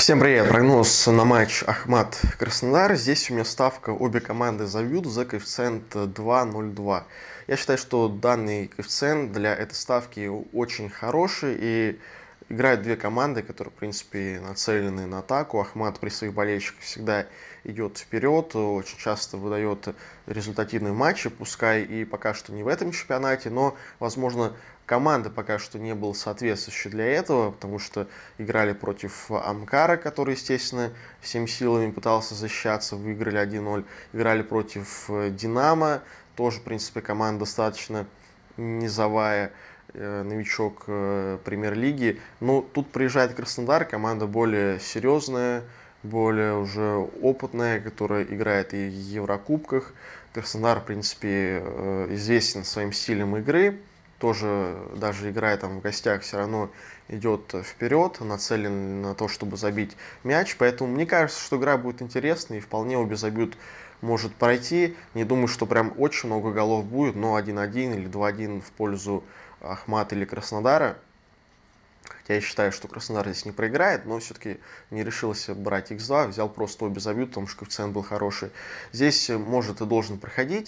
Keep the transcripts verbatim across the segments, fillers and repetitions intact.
Всем привет! Прогноз на матч Ахмат-Краснодар. Здесь у меня ставка, обе команды забьют за коэффициент два ноль два. Я считаю, что данный коэффициент для этой ставки очень хороший. И играют две команды, которые, в принципе, нацелены на атаку. Ахмат при своих болельщиках всегда идет вперед, очень часто выдает результативные матчи, пускай и пока что не в этом чемпионате, но, возможно, команды пока что не было соответствующей для этого, потому что играли против Амкара, который, естественно, всеми силами пытался защищаться, выиграли один ноль. Играли против Динамо, тоже, в принципе, команда достаточно низовая, новичок премьер-лиги. Но тут приезжает Краснодар, команда более серьезная, более уже опытная, которая играет и в Еврокубках. Краснодар, в принципе, известен своим стилем игры. Тоже, даже играя там в гостях, все равно идет вперед, нацелен на то, чтобы забить мяч. Поэтому мне кажется, что игра будет интересной и вполне обе забьют может пройти. Не думаю, что прям очень много голов будет, но один один или два один в пользу Ахмата или Краснодара. Хотя я считаю, что Краснодар здесь не проиграет, но все-таки не решился брать икс два, взял просто обе забьют, потому что коэффициент был хороший. Здесь может и должен проходить.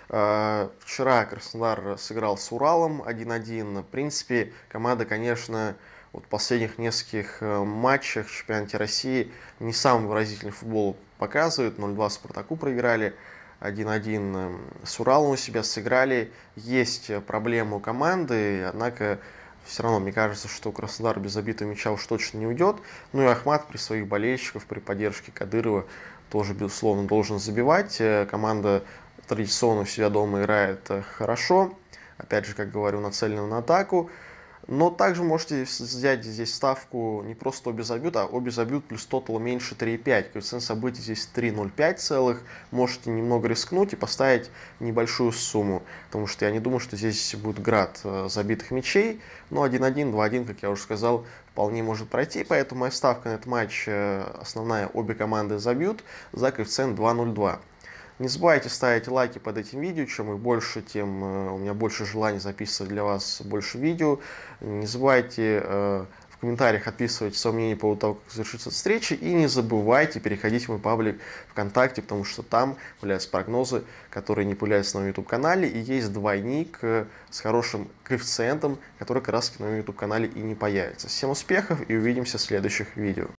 Вчера Краснодар сыграл с Уралом один один. В принципе, команда, конечно, вот в последних нескольких матчах в чемпионате России не самый выразительный футбол показывает. ноль два Спартаку проиграли, один один с Уралом у себя сыграли. Есть проблемы у команды, однако все равно мне кажется, что Краснодар без забитого мяча уж точно не уйдет. Ну и Ахмат при своих болельщиках, при поддержке Кадырова тоже, безусловно, должен забивать. Команда традиционно у себя дома играет хорошо. Опять же, как говорю, нацелена на атаку. Но также можете взять здесь ставку не просто обе забьют, а обе забьют плюс тотал меньше три и пять. Коэффициент событий здесь три ноль пять целых. Можете немного рискнуть и поставить небольшую сумму. Потому что я не думаю, что здесь будет град забитых мячей. Но один один, два один, как я уже сказал, вполне может пройти. Поэтому моя ставка на этот матч основная, обе команды забьют за коэффициент два ноль два. Не забывайте ставить лайки под этим видео, чем их больше, тем у меня больше желания записывать для вас больше видео. Не забывайте в комментариях отписывать свое мнение по поводу того, как завершится встреча. И не забывайте переходить в мой паблик ВКонтакте, потому что там появляются прогнозы, которые не появляются на моем YouTube-канале. И есть двойник с хорошим коэффициентом, который как раз на моем YouTube-канале и не появится. Всем успехов и увидимся в следующих видео.